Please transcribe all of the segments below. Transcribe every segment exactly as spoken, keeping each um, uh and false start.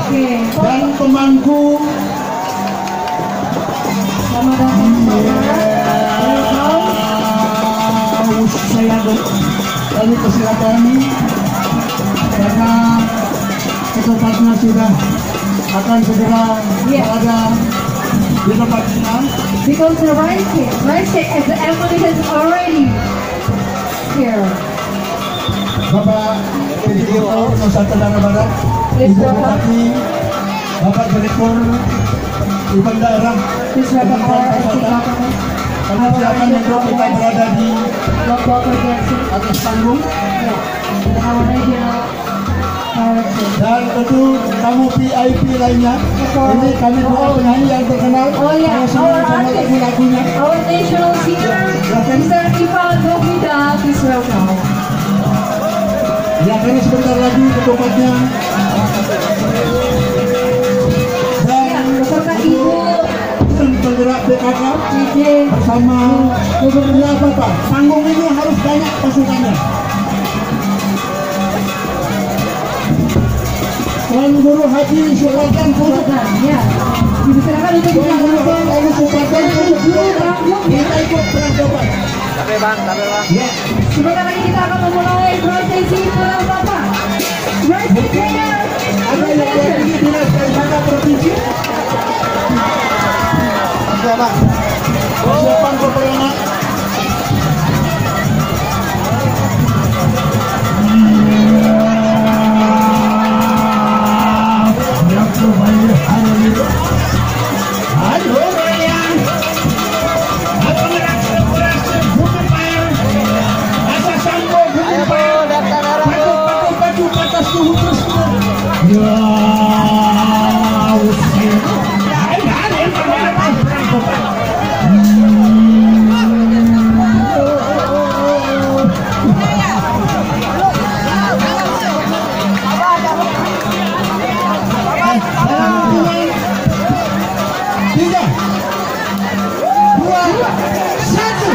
dan pemangku. Selamat datang saya kami persilakan karena ketepatnya sudah akan segera berada di tempat kita. Because the rice cake, rice cake as the ambulance is already here. Bapak Direktur Nusa Tenggara Barat, Ibu Bupati, Bapak Direktur Event Daerah, Please welcome our S D government. kami silakan untuk kita berada di Local Presidency. atas panggung. Yeah. Our regional director. Dan tentu tamu V I P lainnya. Ini kami dua penyanyi yang terkenal. Oh ya, Kalau our semua artist, lagu-lagunya. our national singer, Mister Ivan Novida, please welcome. Ya, karena sebentar lagi ketupatnya. Ya, beserta Ibu penggerak P K K J J bersama Gubernur Bapak. Panggung ini harus banyak pasukannya. Tuan Guru Haji Sultan Kutukan. Ya, dipersilakan untuk Tuan Guru Haji Sultan Kutukan. Kita ikut perangkapan. Tapi bang, tapi bang. Ya. Sebentar lagi kita akan memulai prosesi pulang Bapak. Rice prayer. Ada yang dari dinas daripada provinsi. Ada bang. Persiapan peperangan. Halo Ryan. Apa merasa merasa bukan bayar. Asa sambo bukan bayar. Padu padu padu patas suhu terus. Ya, usia. Hai, hai, hai, hai, tiga, dua, satu.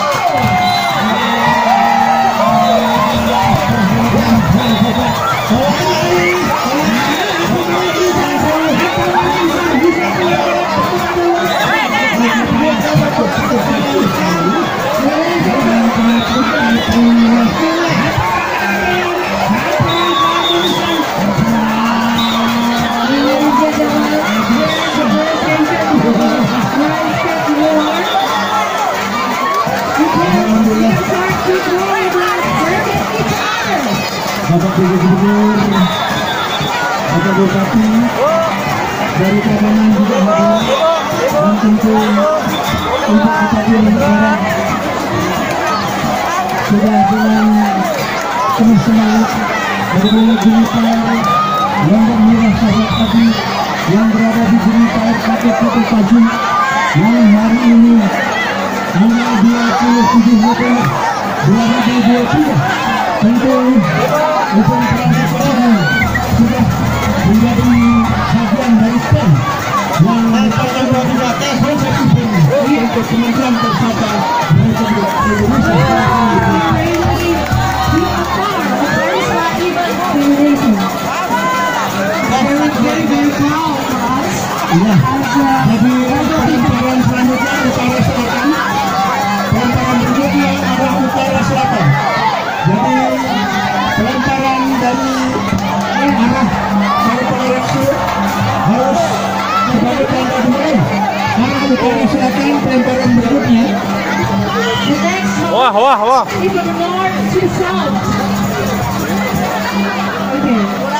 Bapak Gubernur, Bapak Bupati, dari Kabupaten juga hadir, dan tentu untuk Bupati Negara sudah dengan penuh semangat bagaimana Gurita yang bermirah sahabat Abi yang berada di Gurita K P P Paju yang hari ini tanggal dua puluh tujuh November dua ribu dua puluh tiga tentu event perang sudah menjadi bagian dari pen yang akan dibuat untuk Kementerian Persada Republik Indonesia. Ya, jadi pelemparan selanjutnya utara selatan, pelemparan berikutnya adalah utara selatan. Jadi pelemparan dari arah Kabupaten Sulu harus sebalikkan ke depan. Arah utara selatan pelemparan berikutnya. Wah, wah, wah. From north to south. Okay.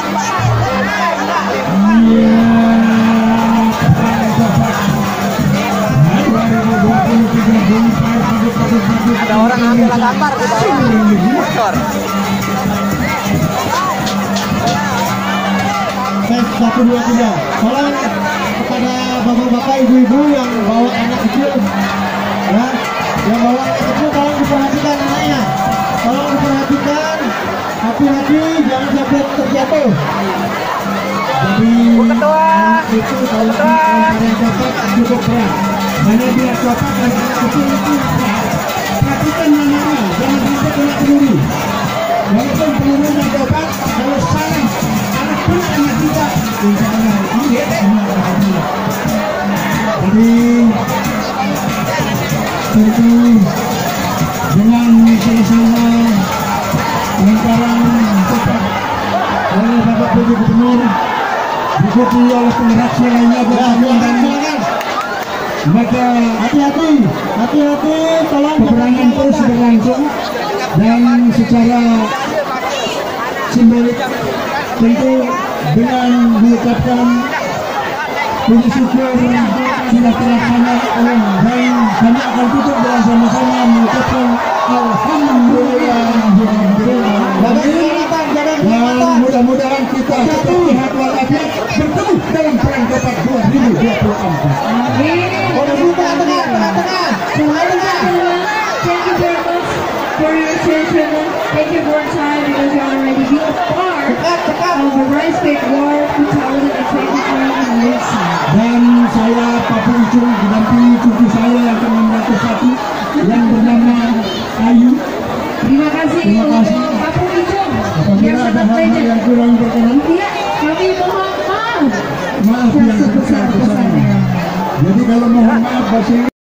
Ada orang ambil gambar di bawah motor. Tes satu dua tiga. Tolong kepada bapak-bapak, ibu-ibu yang bawa anak kecil, ya, yang bawa anak kecil tolong diperhatikan anaknya. Tolong diperhatikan, hati-hati jangan sampai terjatuh. Jadi anak itu kalau yang copot cukup berat. Hanya dia copot dan anak kecil itu berat. Perhatikan namanya, jangan sampai kena peluru. Walaupun pelurunya copot, kalau salah anak pun anak kita, insya Allah P Gubernur, diikuti oleh penggeraknya lainnya bergabung dan maka hati-hati, hati-hati, tolong peperangan terus berlangsung dan secara simbolik tentu dengan mengucapkan puji syukur sudah terlaksana oleh dan kami akan tutup dengan sama-sama mengucapkan alhamdulillah dan mudah-mudahan kita tetap sehat walafiat bertemu dalam perang Batak dua ribu dua puluh empat. Amin. Tengah-tengah, tengah-tengah. Thank you very much for your attention. Thank you for your time because you already been a part of the Rice Cake War twenty twenty-three in Newsy. Dan saya Papu Icung didampingi cucu saya yang ke enam ratus satu yang bernama Ayu. Terima kasih Terima kasih. untuk Papu Icung yang Apabila ada sangat hal-hal legend. yang kurang berkenan, Iya, kami mohon maaf. maaf yang sebesar-besarnya. Jadi kalau mohon maaf bahasa